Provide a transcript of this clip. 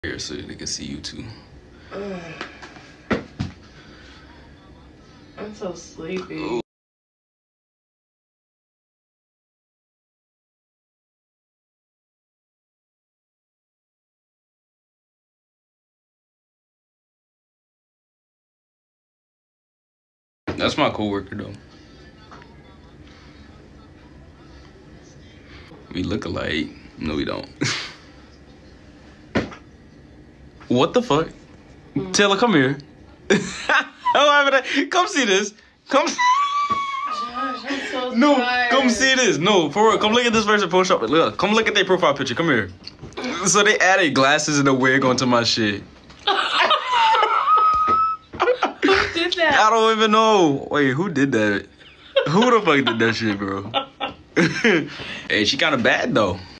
here so they can see you too. I'm so sleepy. Ooh. That's my coworker though. We look alike. No, we don't. What the fuck? Taylor, come here. Come see this. Come. Josh, I'm so No, tired. come see this. No, for real. Come look at this version of Photoshop. Look, come look at their profile picture. Come here. So they added glasses and a wig onto my shit. Who did that? I don't even know. Wait, who did that? Who the fuck did that shit, bro? Hey, she kind of bad though.